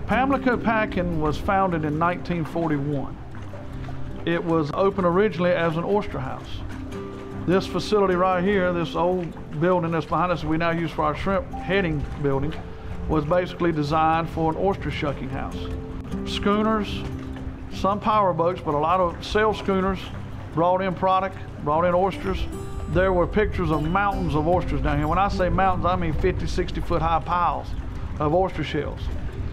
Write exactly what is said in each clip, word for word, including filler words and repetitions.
Pamlico Packing was founded in nineteen forty-one. It was opened originally as an oyster house. This facility right here, this old building that's behind us, we now use for our shrimp heading building, was basically designed for an oyster shucking house. Schooners, some power boats, but a lot of sail schooners brought in product, brought in oysters. There were pictures of mountains of oysters down here. When I say mountains, I mean fifty, sixty foot high piles of oyster shells.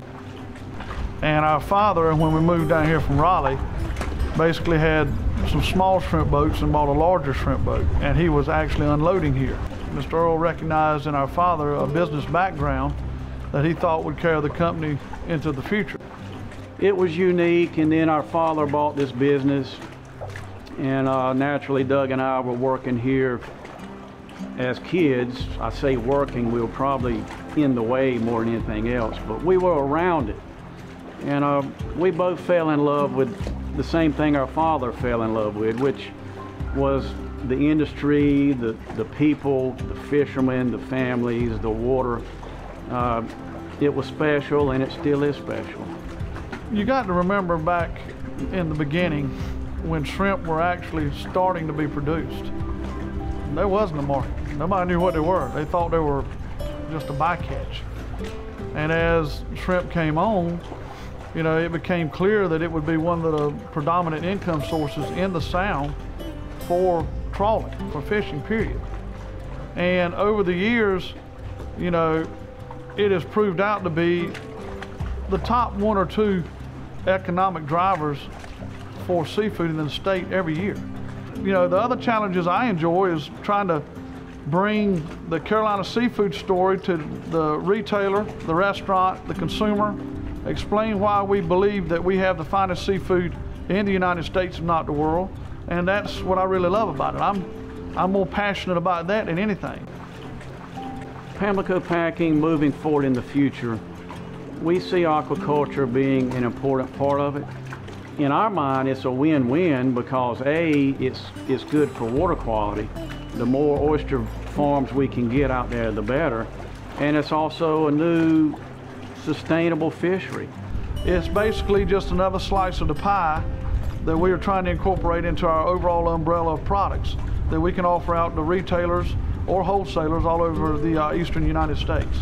And our father, when we moved down here from Raleigh, basically had some small shrimp boats and bought a larger shrimp boat, and he was actually unloading here. Mister Earl recognized in our father a business background that he thought would carry the company into the future. It was unique, and then our father bought this business, and uh, naturally Doug and I were working here as kids. I say working, we were probably in the way more than anything else, but we were around it. And uh, we both fell in love with the same thing our father fell in love with, which was the industry, the, the people, the fishermen, the families, the water. Uh, it was special, and it still is special. You got to remember back in the beginning when shrimp were actually starting to be produced. There wasn't a market. Nobody knew what they were. They thought they were just a bycatch. And as shrimp came on, you know, it became clear that it would be one of the predominant income sources in the Sound for trawling, for fishing, period. And over the years, you know, it has proved out to be the top one or two economic drivers for seafood in the state every year. You know, the other challenges I enjoy is trying to bring the Carolina seafood story to the retailer, the restaurant, the consumer, explain why we believe that we have the finest seafood in the United States, if not the world. And that's what I really love about it. I'm, I'm more passionate about that than anything. Pamlico Packing, moving forward in the future, we see aquaculture being an important part of it. In our mind, it's a win-win because A, it's, it's good for water quality. The more oyster farms we can get out there, the better. And it's also a new sustainable fishery. It's basically just another slice of the pie that we are trying to incorporate into our overall umbrella of products that we can offer out to retailers or wholesalers all over the uh, eastern United States.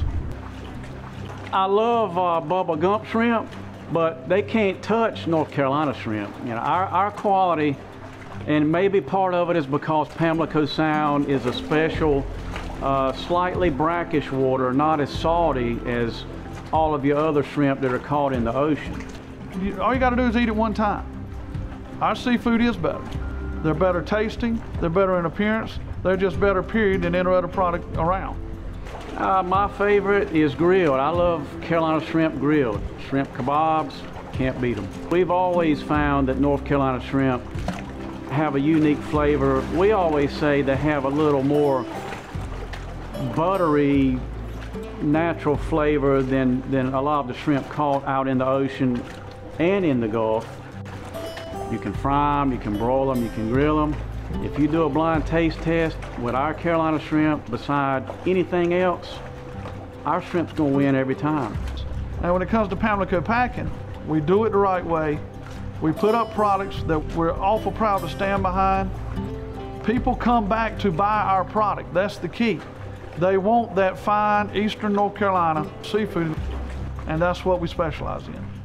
I love uh, Bubba Gump shrimp, but they can't touch North Carolina shrimp. You know, our, our quality, and maybe part of it is because Pamlico Sound is a special, uh, slightly brackish water, not as salty as all of your other shrimp that are caught in the ocean. You, all you got to do is eat it one time. Our seafood is better. They're better tasting, they're better in appearance, they're just better period than any other product around. Uh, my favorite is grilled. I love Carolina shrimp grilled. Shrimp kebabs, can't beat them. We've always found that North Carolina shrimp have a unique flavor. We always say they have a little more buttery, natural flavor than, than a lot of the shrimp caught out in the ocean and in the Gulf. You can fry them, you can broil them, you can grill them. If you do a blind taste test with our Carolina shrimp beside anything else, our shrimp's gonna win every time. And when it comes to Pamlico Packing, we do it the right way. We put up products that we're awful proud to stand behind. People come back to buy our product, that's the key. They want that fine Eastern North Carolina seafood, and that's what we specialize in.